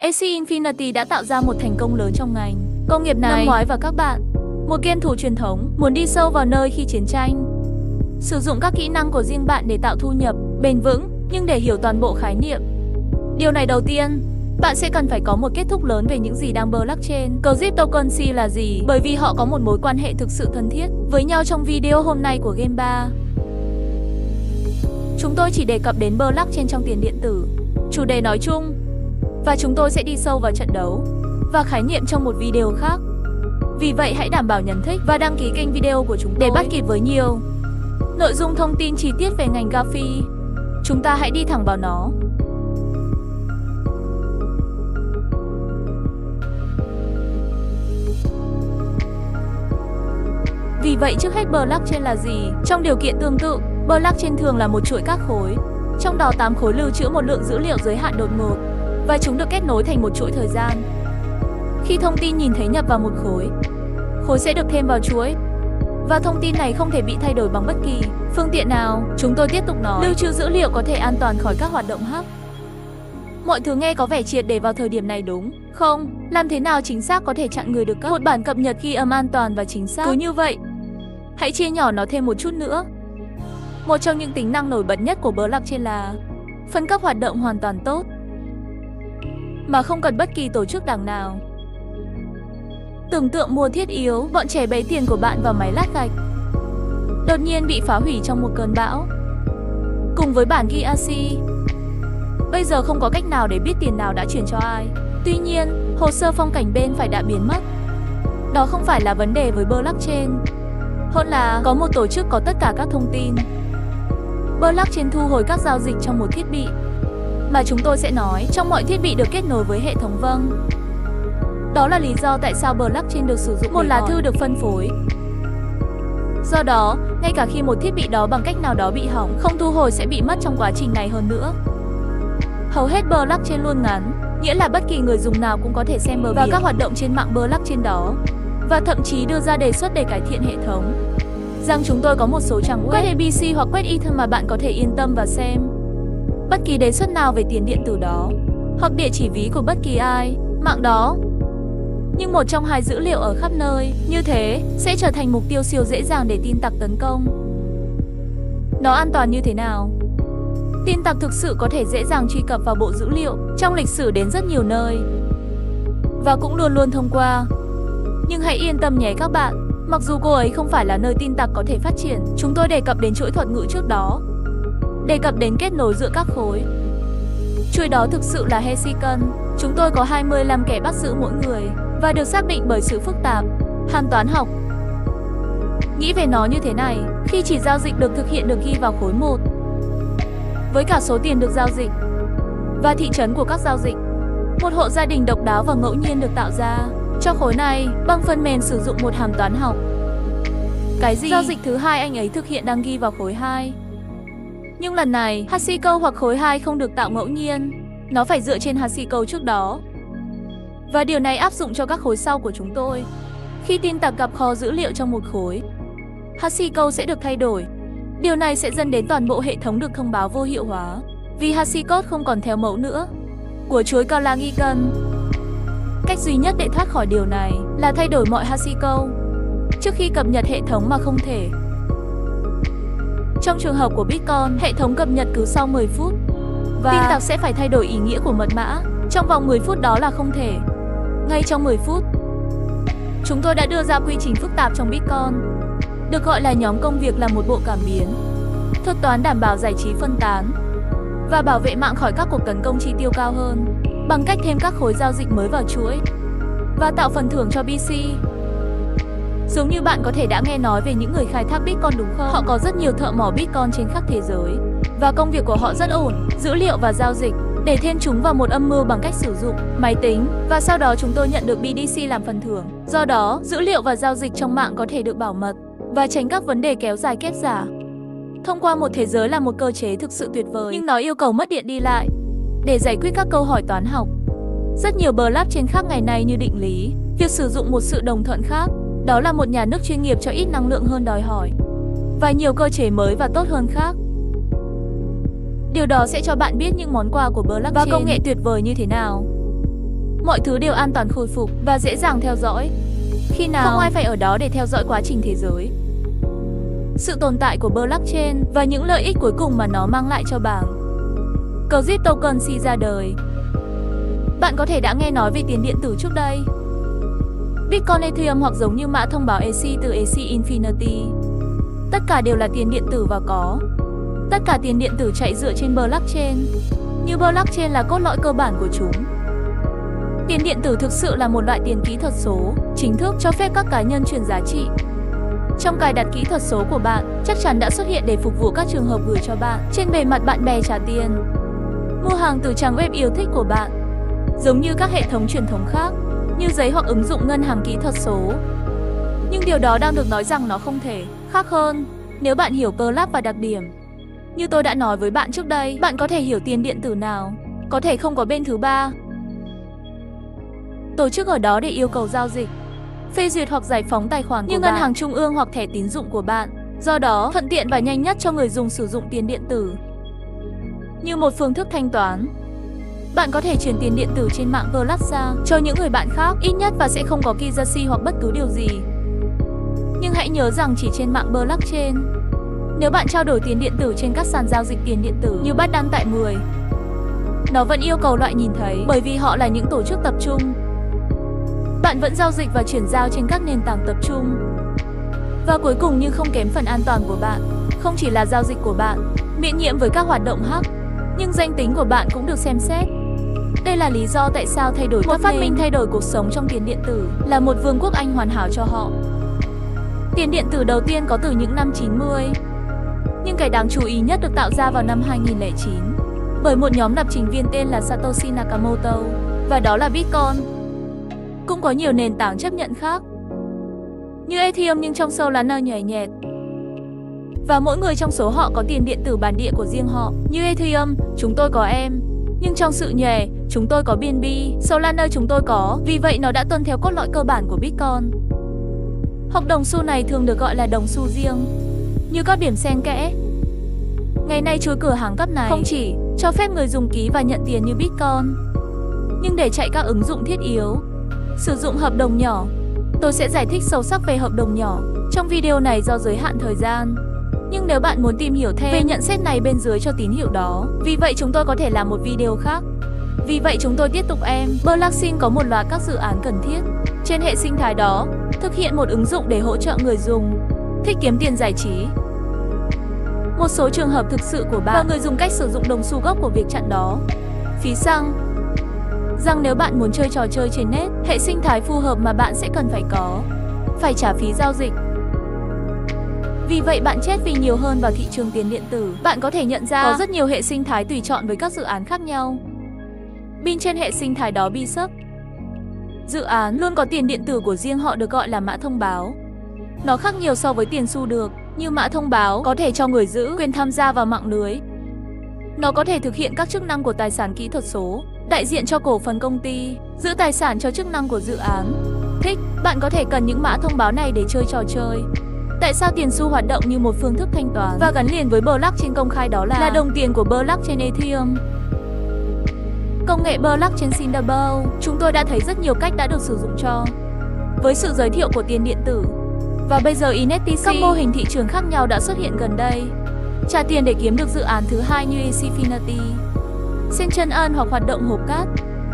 Axie Infinity đã tạo ra một thành công lớn trong ngành công nghiệp này. Năm ngoái và các bạn, một game thủ truyền thống muốn đi sâu vào nơi khi chiến tranh, sử dụng các kỹ năng của riêng bạn để tạo thu nhập bền vững, nhưng để hiểu toàn bộ khái niệm. Điều này đầu tiên, bạn sẽ cần phải có một kết thúc lớn về những gì đang blockchain. Cryptocurrency là gì? Bởi vì họ có một mối quan hệ thực sự thân thiết với nhau. Trong video hôm nay của Game 3, chúng tôi chỉ đề cập đến blockchain trong tiền điện tử, chủ đề nói chung, và chúng tôi sẽ đi sâu vào trận đấu và khái niệm trong một video khác. Vì vậy hãy đảm bảo nhấn thích và đăng ký kênh video của chúng tôi để bắt kịp với nhiều nội dung thông tin chi tiết về ngành GaFi. Chúng ta hãy đi thẳng vào nó. Vì vậy trước hết blockchain là gì? Trong điều kiện tương tự, blockchain thường là một chuỗi các khối. Trong đó 8 khối lưu trữ một lượng dữ liệu giới hạn đột ngột, và chúng được kết nối thành một chuỗi thời gian. Khi thông tin nhìn thấy nhập vào một khối sẽ được thêm vào chuỗi. Và thông tin này không thể bị thay đổi bằng bất kỳ phương tiện nào. Chúng tôi tiếp tục nói, lưu trữ dữ liệu có thể an toàn khỏi các hoạt động hack. Mọi thứ nghe có vẻ triệt để vào thời điểm này đúng không? Làm thế nào chính xác có thể chặn người được cấp một bản cập nhật ghi âm an toàn và chính xác? Cứ như vậy, hãy chia nhỏ nó thêm một chút nữa. Một trong những tính năng nổi bật nhất của blockchain là phân cấp hoạt động hoàn toàn tốt, mà không cần bất kỳ tổ chức đảng nào. Tưởng tượng mua thiết yếu, bọn trẻ bấy tiền của bạn vào máy lát gạch đột nhiên bị phá hủy trong một cơn bão. Cùng với bản ghi ASI, bây giờ không có cách nào để biết tiền nào đã chuyển cho ai. Tuy nhiên, hồ sơ phong cảnh bên phải đã biến mất. Đó không phải là vấn đề với blockchain, hơn là có một tổ chức có tất cả các thông tin. Blockchain thu hồi các giao dịch trong một thiết bị, mà chúng tôi sẽ nói trong mọi thiết bị được kết nối với hệ thống. Vâng, đó là lý do tại sao blockchain được sử dụng. Một lá thư được phân phối. Do đó, ngay cả khi một thiết bị đó bằng cách nào đó bị hỏng, không thu hồi sẽ bị mất trong quá trình này hơn nữa. Hầu hết blockchain luôn ngắn, nghĩa là bất kỳ người dùng nào cũng có thể xem bờ biển và các hoạt động trên mạng blockchain đó, và thậm chí đưa ra đề xuất để cải thiện hệ thống. Rằng chúng tôi có một số trang web, quét ABC hoặc quét Ether mà bạn có thể yên tâm và xem bất kỳ đề xuất nào về tiền điện tử đó, hoặc địa chỉ ví của bất kỳ ai mạng đó. Nhưng một trong hai dữ liệu ở khắp nơi như thế sẽ trở thành mục tiêu siêu dễ dàng để tin tặc tấn công. Nó an toàn như thế nào? Tin tặc thực sự có thể dễ dàng truy cập vào bộ dữ liệu trong lịch sử đến rất nhiều nơi, và cũng luôn luôn thông qua. Nhưng hãy yên tâm nhé các bạn, mặc dù cô ấy không phải là nơi tin tặc có thể phát triển. Chúng tôi đề cập đến chuỗi thuật ngữ trước đó, đề cập đến kết nối giữa các khối. Chuỗi đó thực sự là hexagon. Chúng tôi có 25 kẻ bắt giữ mỗi người, và được xác định bởi sự phức tạp hàm toán học. Nghĩ về nó như thế này, khi chỉ giao dịch được thực hiện được ghi vào khối 1, với cả số tiền được giao dịch và thị trấn của các giao dịch, một hộ gia đình độc đáo và ngẫu nhiên được tạo ra cho khối này bằng phần mềm sử dụng một hàm toán học. Cái gì? Giao dịch thứ hai anh ấy thực hiện đang ghi vào khối 2. Nhưng lần này, hash câu hoặc khối 2 không được tạo ngẫu nhiên, nó phải dựa trên hash câu trước đó. Và điều này áp dụng cho các khối sau của chúng tôi. Khi tin tặc gặp kho dữ liệu trong một khối, hash câu sẽ được thay đổi. Điều này sẽ dẫn đến toàn bộ hệ thống được thông báo vô hiệu hóa, vì hash code không còn theo mẫu nữa của chuỗi Calagican. Cách duy nhất để thoát khỏi điều này là thay đổi mọi hash câu trước khi cập nhật hệ thống mà không thể. Trong trường hợp của Bitcoin, hệ thống cập nhật cứ sau 10 phút, và tin tặc sẽ phải thay đổi ý nghĩa của mật mã trong vòng 10 phút, đó là không thể. Ngay trong 10 phút, chúng tôi đã đưa ra quy trình phức tạp trong Bitcoin, được gọi là nhóm công việc, là một bộ cảm biến thuật toán đảm bảo giải trí phân tán và bảo vệ mạng khỏi các cuộc tấn công chi tiêu cao hơn bằng cách thêm các khối giao dịch mới vào chuỗi và tạo phần thưởng cho BC. Giống như bạn có thể đã nghe nói về những người khai thác Bitcoin đúng không? Họ có rất nhiều thợ mỏ Bitcoin trên khắp thế giới, và công việc của họ rất ổn, dữ liệu và giao dịch, để thêm chúng vào một âm mưu bằng cách sử dụng máy tính, và sau đó chúng tôi nhận được BTC làm phần thưởng. Do đó, dữ liệu và giao dịch trong mạng có thể được bảo mật và tránh các vấn đề kéo dài kép giả. Thông qua một thế giới là một cơ chế thực sự tuyệt vời, nhưng nó yêu cầu mất điện đi lại để giải quyết các câu hỏi toán học. Rất nhiều blockchain khác ngày nay như định lý, việc sử dụng một sự đồng thuận khác, đó là một nhà nước chuyên nghiệp cho ít năng lượng hơn đòi hỏi, và nhiều cơ chế mới và tốt hơn khác. Điều đó sẽ cho bạn biết những món quà của blockchain và công nghệ tuyệt vời như thế nào. mọi thứ đều an toàn khôi phục và dễ dàng theo dõi. Khi nào không ai phải ở đó để theo dõi quá trình thế giới. Sự tồn tại của blockchain và những lợi ích cuối cùng mà nó mang lại cho bảng cryptocurrency ra đời. Bạn có thể đã nghe nói về tiền điện tử trước đây. Bitcoin, Ethereum hoặc giống như mã thông báo EC từ EC Infinity. Tất cả đều là tiền điện tử và có. Tất cả tiền điện tử chạy dựa trên blockchain. Như blockchain là cốt lõi cơ bản của chúng. Tiền điện tử thực sự là một loại tiền kỹ thuật số, chính thức cho phép các cá nhân truyền giá trị. Trong cài đặt kỹ thuật số của bạn, chắc chắn đã xuất hiện để phục vụ các trường hợp gửi cho bạn trên bề mặt bạn bè trả tiền, mua hàng từ trang web yêu thích của bạn, giống như các hệ thống truyền thống khác, như giấy hoặc ứng dụng ngân hàng kỹ thuật số. Nhưng điều đó đang được nói rằng nó không thể khác hơn nếu bạn hiểu collab và đặc điểm. Như tôi đã nói với bạn trước đây, bạn có thể hiểu tiền điện tử nào, có thể không có bên thứ ba. Tổ chức ở đó để yêu cầu giao dịch, phê duyệt hoặc giải phóng tài khoản như ngân hàng trung ương hoặc thẻ tín dụng của bạn. Do đó, thuận tiện và nhanh nhất cho người dùng sử dụng tiền điện tử như một phương thức thanh toán. Bạn có thể chuyển tiền điện tử trên mạng Plaza cho những người bạn khác ít nhất và sẽ không có KYC hoặc bất cứ điều gì. Nhưng hãy nhớ rằng chỉ trên mạng blockchain. Nếu bạn trao đổi tiền điện tử trên các sàn giao dịch tiền điện tử như Binance tại 10, nó vẫn yêu cầu loại nhìn thấy bởi vì họ là những tổ chức tập trung. Bạn vẫn giao dịch và chuyển giao trên các nền tảng tập trung. Và cuối cùng nhưng không kém phần an toàn của bạn, không chỉ là giao dịch của bạn miễn nhiễm với các hoạt động hack, nhưng danh tính của bạn cũng được xem xét. Đây là lý do tại sao thay đổi một phát minh thay đổi cuộc sống trong tiền điện tử là một vương quốc Anh hoàn hảo cho họ. Tiền điện tử đầu tiên có từ những năm 90, nhưng cái đáng chú ý nhất được tạo ra vào năm 2009 bởi một nhóm lập trình viên tên là Satoshi Nakamoto, và đó là Bitcoin. Cũng có nhiều nền tảng chấp nhận khác, như Ethereum, nhưng trong Solana nhòe nhẹt. Và mỗi người trong số họ có tiền điện tử bản địa của riêng họ. Như Ethereum, chúng tôi có em, nhưng trong sự nhòe, chúng tôi có BNB, Solana chúng tôi có, vì vậy nó đã tuân theo cốt lõi cơ bản của Bitcoin. Hoặc đồng xu này thường được gọi là đồng xu riêng, như các điểm xen kẽ. Ngày nay chuỗi cửa hàng cấp này không chỉ cho phép người dùng ký và nhận tiền như Bitcoin, nhưng để chạy các ứng dụng thiết yếu, sử dụng hợp đồng nhỏ. Tôi sẽ giải thích sâu sắc về hợp đồng nhỏ trong video này do giới hạn thời gian. Nhưng nếu bạn muốn tìm hiểu thêm về nhận xét này bên dưới cho tín hiệu đó, vì vậy chúng tôi có thể làm một video khác. Vì vậy chúng tôi tiếp tục Blockchain có một loạt các dự án cần thiết trên hệ sinh thái đó, thực hiện một ứng dụng để hỗ trợ người dùng thích kiếm tiền giải trí. Một số trường hợp thực sự của bạn và người dùng cách sử dụng đồng xu gốc của việc chặn đó. Phí xăng. Rằng nếu bạn muốn chơi trò chơi trên net, hệ sinh thái phù hợp mà bạn sẽ cần phải trả phí giao dịch. Vì vậy bạn chết vì nhiều hơn vào thị trường tiền điện tử. Bạn có thể nhận ra có rất nhiều hệ sinh thái tùy chọn với các dự án khác nhau. Bin trên hệ sinh thái đó Bishop. Dự án luôn có tiền điện tử của riêng họ được gọi là mã thông báo. Nó khác nhiều so với tiền xu được, như mã thông báo có thể cho người giữ quyền tham gia vào mạng lưới. Nó có thể thực hiện các chức năng của tài sản kỹ thuật số, đại diện cho cổ phần công ty, giữ tài sản cho chức năng của dự án. Thích, bạn có thể cần những mã thông báo này để chơi trò chơi. Tại sao tiền xu hoạt động như một phương thức thanh toán và gắn liền với blockchain công khai đó là đồng tiền của blockchain Ethereum. Công nghệ blockchain Cinnamon, chúng tôi đã thấy rất nhiều cách đã được sử dụng cho với sự giới thiệu của tiền điện tử. Và bây giờ NFT, các mô hình thị trường khác nhau đã xuất hiện gần đây. Trả tiền để kiếm được dự án thứ hai như Infinity, Central hoặc hoạt động hộp cát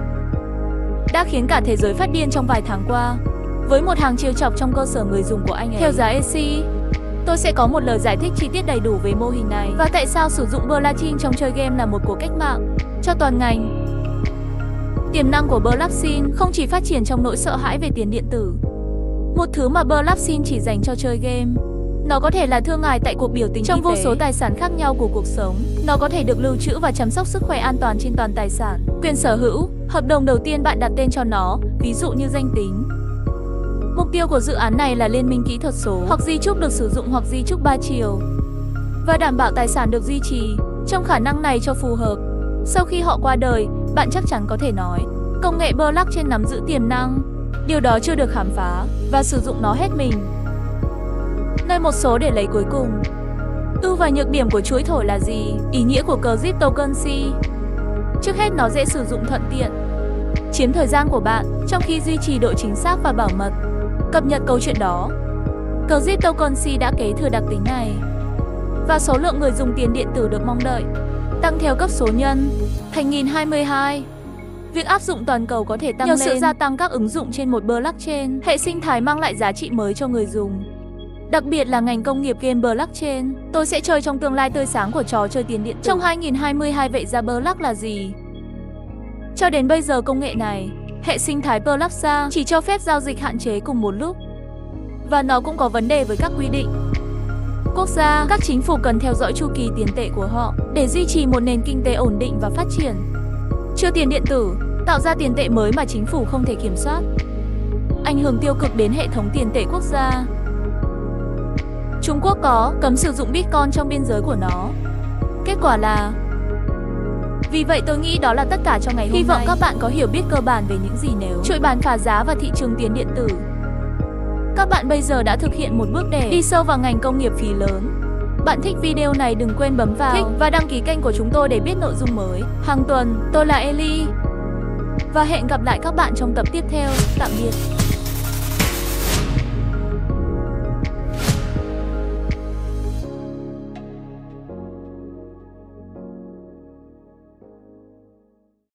đã khiến cả thế giới phát điên trong vài tháng qua. Với một hàng chiêu chọc trong cơ sở người dùng của anh ấy theo giá EC. Tôi sẽ có một lời giải thích chi tiết đầy đủ về mô hình này và tại sao sử dụng blockchain trong chơi game là một cuộc cách mạng cho toàn ngành. Tiềm năng của blockchain không chỉ phát triển trong nỗi sợ hãi về tiền điện tử, một thứ mà blockchain chỉ dành cho chơi game. Nó có thể là thương ngài tại cuộc biểu tình trong vô số tài sản khác nhau của cuộc sống. Nó có thể được lưu trữ và chăm sóc sức khỏe an toàn trên toàn tài sản. Quyền sở hữu, hợp đồng đầu tiên bạn đặt tên cho nó, ví dụ như danh tính. Mục tiêu của dự án này là liên minh kỹ thuật số, hoặc di chúc được sử dụng hoặc di chúc 3 chiều. Và đảm bảo tài sản được duy trì trong khả năng này cho phù hợp. Sau khi họ qua đời, bạn chắc chắn có thể nói, công nghệ blockchain nắm giữ tiềm năng. Điều đó chưa được khám phá, và sử dụng nó hết mình. Nơi một số để lấy cuối cùng. Ưu và nhược điểm của chuỗi thổi là gì? Ý nghĩa của cryptocurrency. Trước hết nó dễ sử dụng thuận tiện. chiếm thời gian của bạn trong khi duy trì độ chính xác và bảo mật. Cập nhật câu chuyện đó. Cryptocurrency đã kế thừa đặc tính này và số lượng người dùng tiền điện tử được mong đợi tăng theo cấp số nhân. Thành 2022, việc áp dụng toàn cầu có thể tăng lên nhờ sự gia tăng các ứng dụng trên một blockchain. Hệ sinh thái mang lại giá trị mới cho người dùng, đặc biệt là ngành công nghiệp game blockchain. Tôi sẽ chơi trong tương lai tươi sáng của trò chơi tiền điện tử trong 2022. Vậy ra block là gì? Cho đến bây giờ công nghệ này, hệ sinh thái blockchain chỉ cho phép giao dịch hạn chế cùng một lúc, và nó cũng có vấn đề với các quy định. Quốc gia, các chính phủ cần theo dõi chu kỳ tiền tệ của họ để duy trì một nền kinh tế ổn định và phát triển. Chưa tiền điện tử, tạo ra tiền tệ mới mà chính phủ không thể kiểm soát, ảnh hưởng tiêu cực đến hệ thống tiền tệ quốc gia. Trung Quốc có cấm sử dụng Bitcoin trong biên giới của nó. Kết quả là... Vì vậy tôi nghĩ đó là tất cả trong ngày hôm nay. Hy vọng các bạn có hiểu biết cơ bản về những gì nếu chuỗi bán phá giá và thị trường tiền điện tử. Các bạn bây giờ đã thực hiện một bước để đi sâu vào ngành công nghiệp phí lớn. Bạn thích video này đừng quên bấm vào thích và đăng ký kênh của chúng tôi để biết nội dung mới hàng tuần. Tôi là Ellie và hẹn gặp lại các bạn trong tập tiếp theo. Tạm biệt.